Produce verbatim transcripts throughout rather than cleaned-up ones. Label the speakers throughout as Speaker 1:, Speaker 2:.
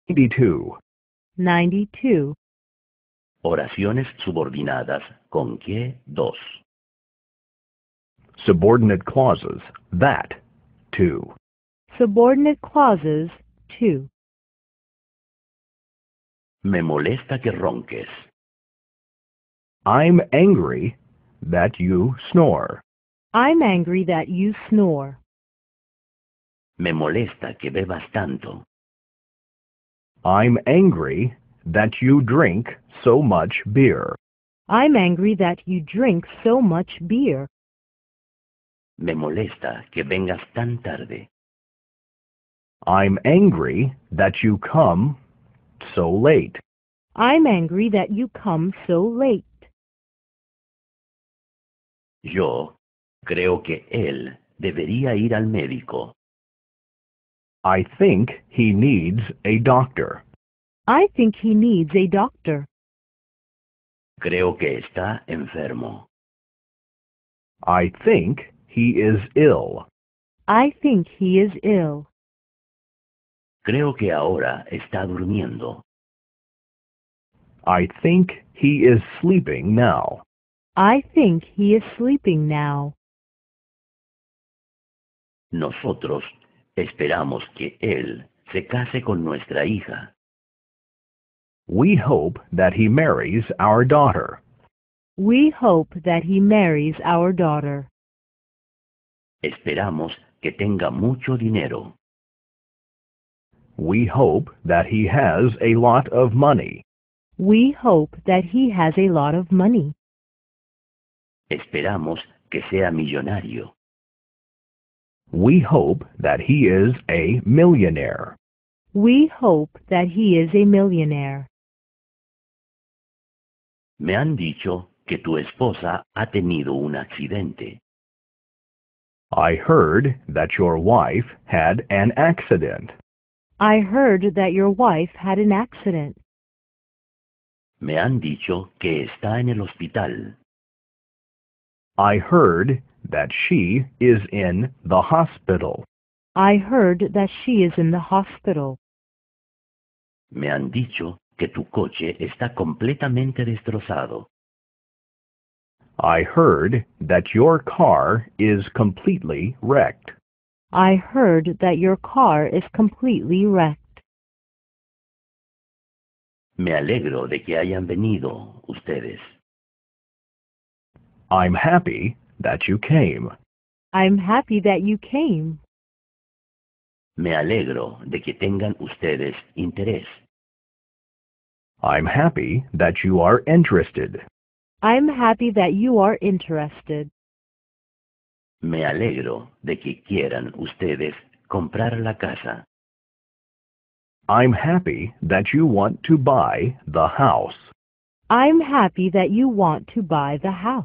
Speaker 1: ninety-two.
Speaker 2: ninety-two.
Speaker 3: Oraciones subordinadas con que dos.
Speaker 1: Subordinate clauses. That. Two.
Speaker 2: Subordinate clauses, two.
Speaker 3: Me molesta que ronques.
Speaker 1: I'm angry that you snore.
Speaker 2: I'm angry that you snore.
Speaker 3: Me molesta que bebas tanto.
Speaker 1: I'm angry that you drink so much beer.
Speaker 2: I'm angry that you drink so much beer.
Speaker 3: Me molesta que vengas tan tarde.
Speaker 1: I'm angry that you come so late.
Speaker 2: I'm angry that you come so late.
Speaker 3: Yo creo que él debería ir al médico.
Speaker 1: I think he needs a doctor.
Speaker 2: I think he needs a doctor.
Speaker 3: Creo que está enfermo.
Speaker 1: I think he is ill.
Speaker 2: I think he is ill.
Speaker 3: Creo que ahora está durmiendo.
Speaker 1: I think he is sleeping now.
Speaker 2: I think he is sleeping now.
Speaker 3: Nosotros esperamos que él se case con nuestra hija.
Speaker 1: We hope that he marries our daughter.
Speaker 2: We hope that he marries our daughter.
Speaker 3: Esperamos que tenga mucho dinero.
Speaker 1: We hope that he has a lot of money.
Speaker 2: We hope that he has a lot of money.
Speaker 3: Esperamos que sea millonario.
Speaker 1: We hope that he is a millionaire.
Speaker 2: We hope that he is a millionaire.
Speaker 3: Me han dicho que tu esposa ha tenido un accidente.
Speaker 1: I heard that your wife had an accident.
Speaker 2: I heard that your wife had an accident.
Speaker 3: Me han dicho que está en el hospital.
Speaker 1: I heard that she is in the hospital.
Speaker 2: I heard that she is in the hospital.
Speaker 3: Me han dicho que tu coche está completamente destrozado.
Speaker 1: I heard that your car is completely wrecked.
Speaker 2: I heard that your car is completely wrecked.
Speaker 3: Me alegro de que hayan venido ustedes.
Speaker 1: I'm happy that you came.
Speaker 2: I'm happy that you came.
Speaker 3: Me alegro de que tengan ustedes interés.
Speaker 1: I'm happy that you are interested.
Speaker 2: I'm happy that you are interested.
Speaker 3: Me alegro de que quieran ustedes comprar la casa.
Speaker 1: I'm happy that you want to buy the house.
Speaker 2: I'm happy that you want to buy the house.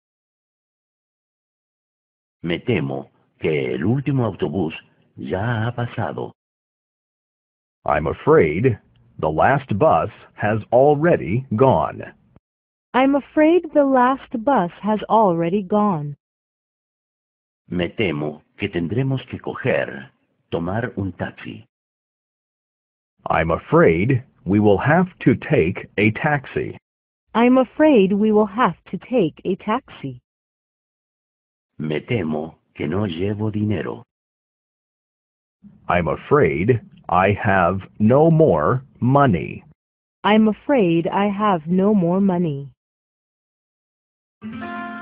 Speaker 3: Me temo que el último autobús ya ha pasado.
Speaker 1: I'm afraid the last bus has already gone.
Speaker 2: I'm afraid the last bus has already gone.
Speaker 3: Me temo que tendremos que coger, tomar un taxi.
Speaker 1: I'm afraid we will have to take a taxi.
Speaker 2: I'm afraid we will have to take a taxi.
Speaker 3: Me temo que no llevo dinero.
Speaker 1: I'm afraid I have no more money.
Speaker 2: I'm afraid I have no more money.